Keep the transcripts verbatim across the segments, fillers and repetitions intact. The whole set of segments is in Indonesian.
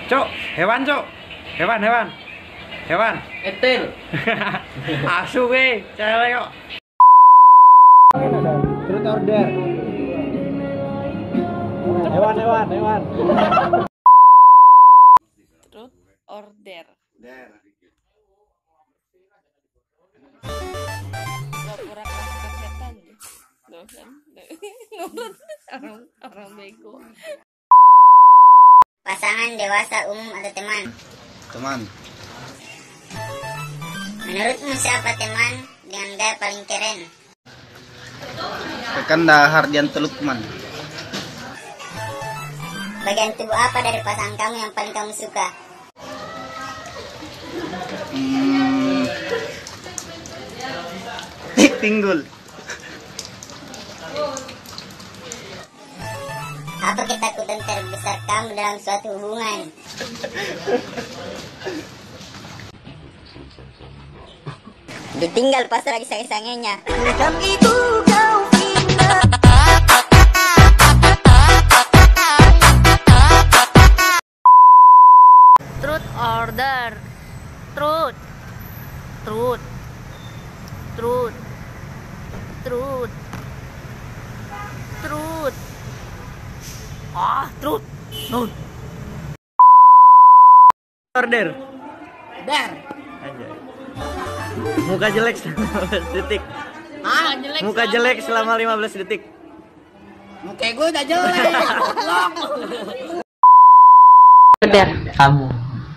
Cok, hewan cok. Hewan, hewan. Hewan. Etil. Asu we, cewek kok. Truth order. Hewan, hewan, hewan. Truth order. Der. Pura-pura kelas setan. Loh kan. Nurut orang orang bego. Pasangan dewasa umum atau teman? Teman. Menurutmu siapa teman dengan gaya paling keren? Tekan dahar dian telukman. Bagian tubuh apa dari pasangan kamu yang paling kamu suka? Hmm. Tinggul. Apa ketakutan terbesar kamu dalam suatu hubungan? Ditinggal pas lagi sayang-sayangnya. Truth order. Truth. Truth. Truth. Truth. Truth. Ah, truth. Truth. Order. Dar. Anjay. Muka jelek selama lima belas detik. Ah, jelek. Muka jelek selama lima belas detik. Muka gue udah jelek. Order. Kamu.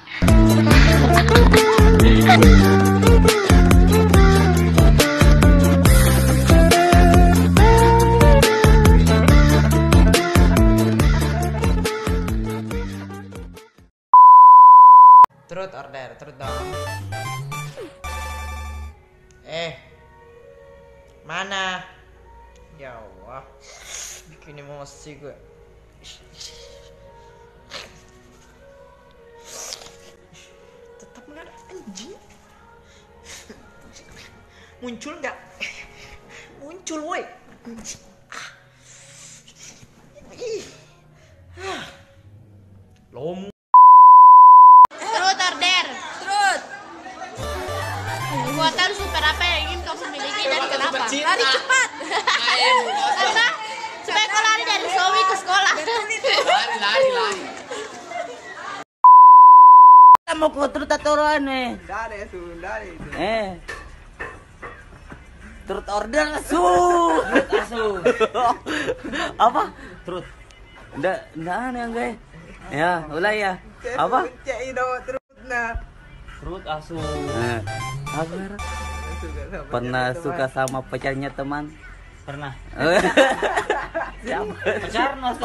Truth order, truth dong. Eh, mana? Ya Allah, bikin emosi gue. Tetap nggak ada anjing. Muncul nggak? Muncul woi. Lomu. Truth order. Truth. Kekuatan super apa yang ingin kau miliki dan kenapa? Lari cepat. Karena supaya kau lari dari Zoe ke sekolah. Lari, lari, lari. Mau ke truth atau aneh? Dari su, dari su. Eh. Truth order asu. Truth asu. Apa? Truth. Nggak, nggak aneh enggak. Ya, mulai ya. Apa? Cek itu truth nah. Truth asu. Nah, apa merah? Pernah suka sama pacarnya teman? Pernah. Siapa? Pacar mas.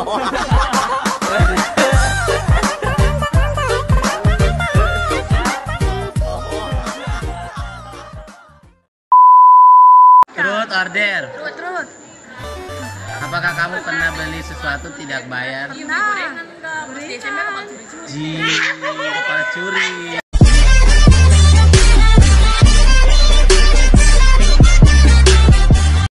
Truth order. Truth, truth. Apakah kamu pernah beli sesuatu tidak bayar? Nah, di S M P apa? Ji, kepala curi.